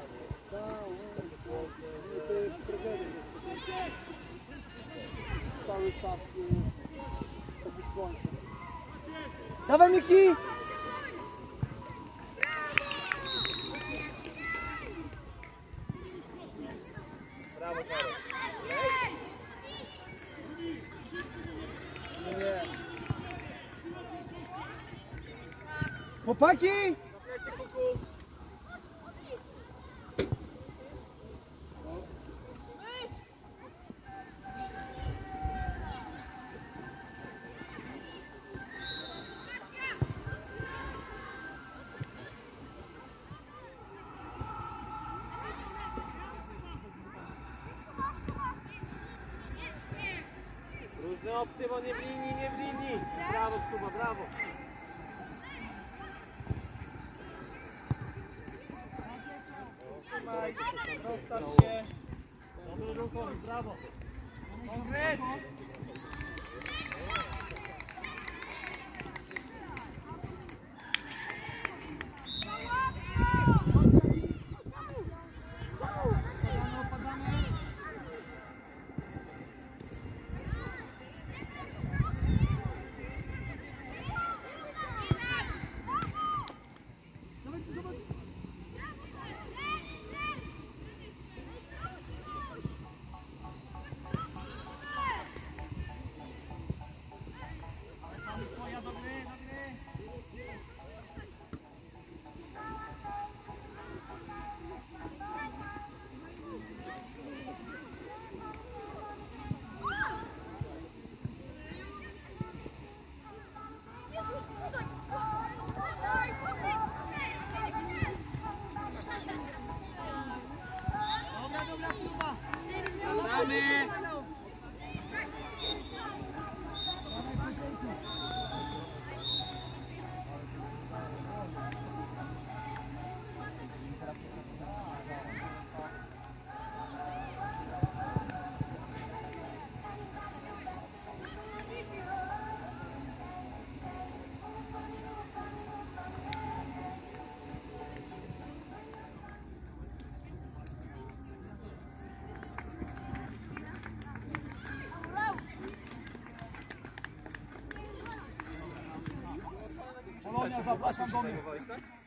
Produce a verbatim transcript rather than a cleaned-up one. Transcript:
To jest tragedia. Cały czas jest takie słońce. Dawaj, Miki! Brawo, Karol. Nie. Chłopaki! Różne opcje, bo nie w linii, nie w linii. Brawo, Kuba, brawo. Trzymaj, rozstaw się. Dobry ruchowy, brawo. Konkret. Zapraszam do mnie.